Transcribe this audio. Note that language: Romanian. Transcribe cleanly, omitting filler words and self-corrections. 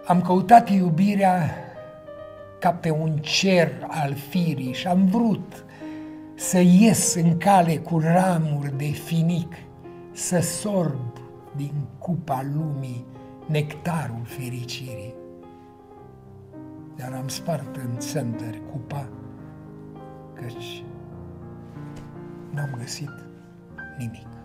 Am căutat iubirea ca pe un cer al firii și am vrut să ies în cale cu ramuri de finic, să sorb din cupa lumii nectarul fericirii. Dar am spart în țândări cupa, căci n-am găsit nimic.